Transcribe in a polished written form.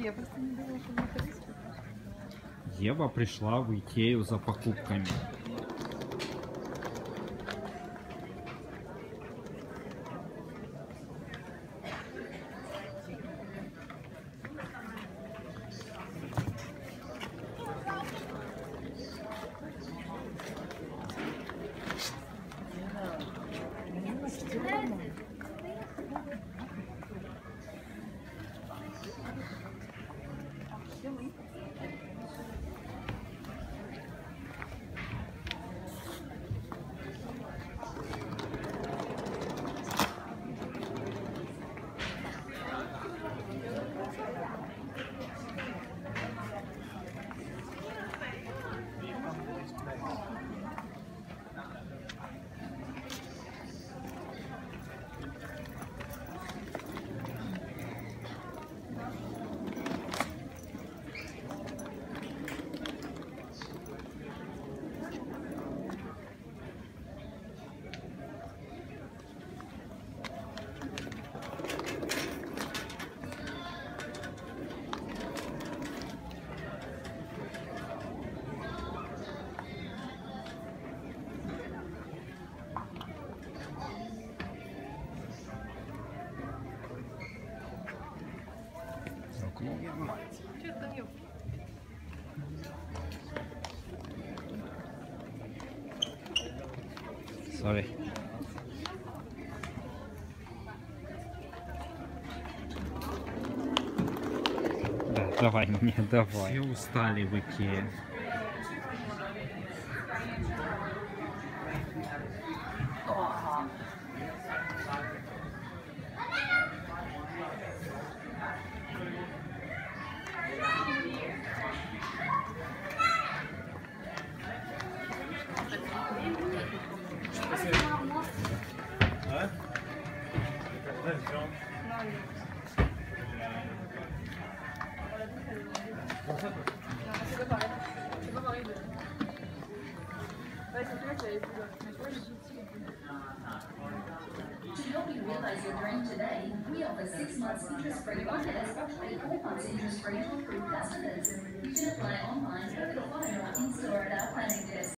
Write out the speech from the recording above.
Я просто не думала, что мы это рискнем. Ева пришла в Икею за покупками. Что там есть? Sorry. Да, давай мне, давай. Все устали в Икее. To help you realize your dream today, we offer 6 months interest-free finance or 24 months interest-free to approved customers. You can apply online, over the phone, or in-store at our planning desk.